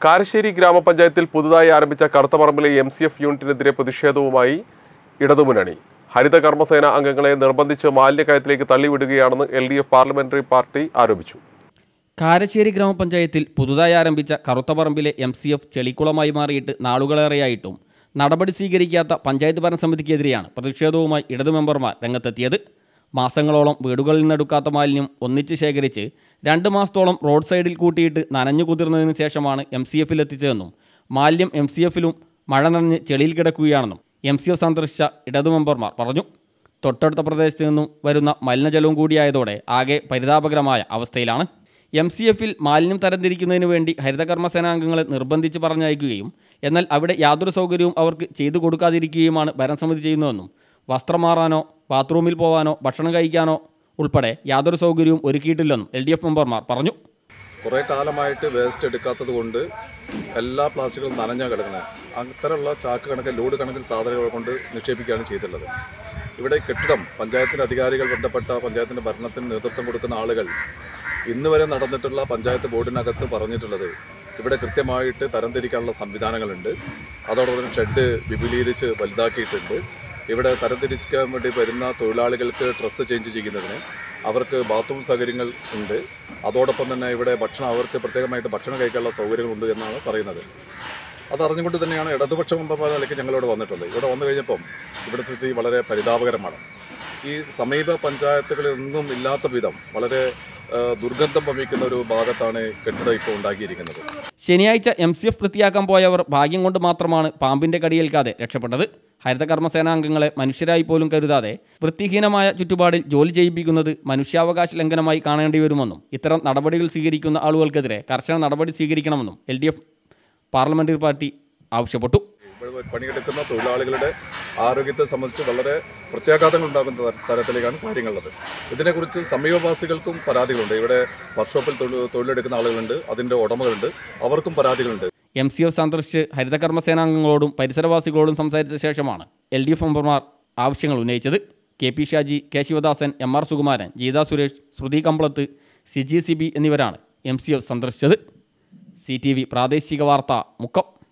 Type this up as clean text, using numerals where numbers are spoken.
കാരശ്ശേരി ഗ്രാമപഞ്ചായത്തിൽ പുതുതായി ആരംഭിച്ച കറുത്തപറമ്പിലെ MCF യൂണിറ്റിനെതിരെ പ്രതിഷേധവുമായി ഇടതുമുന്നണി. ഹരിത കർമ്മസേന അംഗങ്ങളെ നിർബന്ധിച്ച് മാലിന്യക്കയത്തിലേക്ക് തള്ളിവിടുകയാണെന്ന് LDF പാർലമെന്ററി പാർട്ടി ആരോപിച്ചു. കാരശ്ശേരി ഗ്രാമപഞ്ചായത്തിൽ പുതുതായി ആരംഭിച്ച കറുത്തപറമ്പിലെ MCF ചെളിക്കുളമായി മാറിയിട്ട് നാളുകളേറെയായിട്ടും നടപടി സ്വീകരിക്കാത്ത പഞ്ചായത്ത് ഭരണസമിതിക്കെതിരെയാണ് പ്രതിഷേധവുമായി ഇടതു മെമ്പർമാർ രംഗത്തെത്തിയത്. മാസങ്ങളോളം വീടുകളിൽ നിന്നെടുക്കാത്ത മാലിന്യം ഒന്നിച്ച് ശേഖരിച്ച് 2 മാസത്തോളം റോഡ് സൈഡിൽ കൂട്ടിയിട്ട് നനഞ്ഞു കുതിർന്നതിന് ശേഷമാണ് MCFൽ എത്തിച്ചതെന്നും മാലിന്യം MCFലും മഴ നനഞ്ഞ് ചെളിയിൽ കിടക്കുകയാണെന്നും MCF സന്ദർശിച്ച ഇടതു മെമ്പർമാർ പറഞ്ഞു. തൊട്ടടുത്ത പ്രദേശത്ത് നിന്നും വരുന്ന മലിനജലവും കൂടിയായതോടെ ആകെ പരിതാപകരമായ അവസ്ഥയിലാണ്. MCFൽ മാലിന്യം തരംതിരിക്കുന്നതിന് വേണ്ടി ഹരിതകർമ്മസേനാംഗങ്ങളെ നിർബന്ധിച്ച് പറഞ്ഞയക്കുകയും എന്നാൽ അവിടെ യാതൊരു സൗകര്യവും അവർക്ക് ചെയ്തു കൊടുക്കാതിരിക്കുകയുമാണ് ഭരണസമിതി ചെയ്യുന്നതെന്നും വസ്ത്രം മാറാനോ ബാത്റൂമിൽ പോകാനോ ഭക്ഷണം കഴിക്കാനോ ഉൾപ്പെടെ യാതൊരു സൗകര്യവും ഒരുക്കിയിട്ടില്ലെന്നും LDF മെമ്പർമാർ പറഞ്ഞു. കുറേ കാലമായിട്ട് വേസ്റ്റ് എടുക്കാത്തത് കൊണ്ട് എല്ലാ പ്ലാസ്റ്റിക്കുകളും നനഞ്ഞാൽ കിടക്കുന്നത്. അത്തരമുള്ള ചാക്ക് കണക്കിൽ ലോഡ് കണക്കിൽ സാധനങ്ങൾ കൊണ്ട് നിക്ഷേപിക്കുകയാണ് ചെയ്തിട്ടുള്ളത്. ഇവിടെ കെട്ടിടം പഞ്ചായത്തിൻ്റെ അധികാരികൾ ബന്ധപ്പെട്ട പഞ്ചായത്തിൻ്റെ ഭരണത്തിന് നേതൃത്വം കൊടുക്കുന്ന ആളുകൾ ഇന്ന് വരെ നടന്നിട്ടുള്ള പഞ്ചായത്ത് ബോർഡിനകത്ത് പറഞ്ഞിട്ടുള്ളത് ഇവിടെ കൃത്യമായിട്ട് തരംതിരിക്കാനുള്ള സംവിധാനങ്ങളുണ്ട്. അതോടൊപ്പം ഷെഡ് വിപുലീകരിച്ച് വലുതാക്കിയിട്ടുണ്ട്. ഇവിടെ തരംതിരിക്കാൻ വേണ്ടി വരുന്ന തൊഴിലാളികൾക്ക് ഡ്രസ്സ് ചേഞ്ച് ചെയ്യുന്നതിന് അവർക്ക് ബാത്റൂം സൗകര്യങ്ങൾ ഉണ്ട്. അതോടൊപ്പം തന്നെ ഇവിടെ അവർക്ക് പ്രത്യേകമായിട്ട് ഭക്ഷണം കഴിക്കാനുള്ള സൗകര്യങ്ങളുണ്ട് എന്നാണ് പറയുന്നത്. അതറിഞ്ഞുകൊണ്ട് തന്നെയാണ് ഇടതുപക്ഷ മെമ്പർമാർ നിലയ്ക്ക് ഞങ്ങളിവിടെ വന്നിട്ടുള്ളത്. ഇവിടെ വന്നു കഴിഞ്ഞപ്പം ഇവിടുത്തെ സ്ഥിതി വളരെ പരിതാപകരമാണ്. ഈ സമീപ പഞ്ചായത്തുകളിൽ ഒന്നും ഇല്ലാത്ത വിധം വളരെ ദുർഗന്ധം വമിക്കുന്ന ഒരു ഭാഗത്താണ് കെട്ടിടം ഇപ്പോൾ ഉണ്ടാക്കിയിരിക്കുന്നത്. ശനിയാഴ്ച MCF വൃത്തിയാക്കാൻ പോയവർ ഭാഗ്യം കൊണ്ട് മാത്രമാണ് പാമ്പിൻ്റെ കടിയേൽക്കാതെ രക്ഷപ്പെട്ടത്. ഹരിതകർമ്മസേനാംഗങ്ങളെ മനുഷ്യരായി പോലും കരുതാതെ വൃത്തിഹീനമായ ചുറ്റുപാടിൽ ജോലി ചെയ്യിപ്പിക്കുന്നത് മനുഷ്യാവകാശ ലംഘനമായി കാണേണ്ടി വരുമെന്നും ഇത്തരം നടപടികൾ സ്വീകരിക്കുന്ന ആളുകൾക്കെതിരെ കർശന നടപടി സ്വീകരിക്കണമെന്നും LDF പാർലമെന്ററി പാർട്ടി ആവശ്യപ്പെട്ടു. പണിയെടുക്കുന്ന തൊഴിലാളികളുടെ ആരോഗ്യത്തെ സംബന്ധിച്ച് വളരെ പ്രത്യാഘാതങ്ങൾ ഉണ്ടാകുന്ന തരത്തിലേക്കാണ് കാര്യങ്ങളുള്ളത്. ഇതിനെക്കുറിച്ച് സമീപവാസികൾക്കും പരാതികളുണ്ട്. ഇവിടെ വർക്ക്ഷോപ്പിൽ തൊഴിലെടുക്കുന്ന ആളുകളുണ്ട്, അതിൻ്റെ ഉടമകളുണ്ട്, അവർക്കും പരാതികളുണ്ട്. MCF സന്ദർശിച്ച് ഹരിതകർമ്മസേനാംഗങ്ങളോടും പരിസരവാസികളോടും സംസാരിച്ച ശേഷമാണ് LDF മെമ്പർമാർ ആവശ്യങ്ങൾ ഉന്നയിച്ചത്. KP Shaji, K Sivadasan, MR Sukumaran, Gita Suresh, ശ്രുതി കമ്പളത്ത്, CGCB എന്നിവരാണ് MCF സന്ദർശിച്ചത്. CTV പ്രാദേശിക വാർത്ത മുക്കം.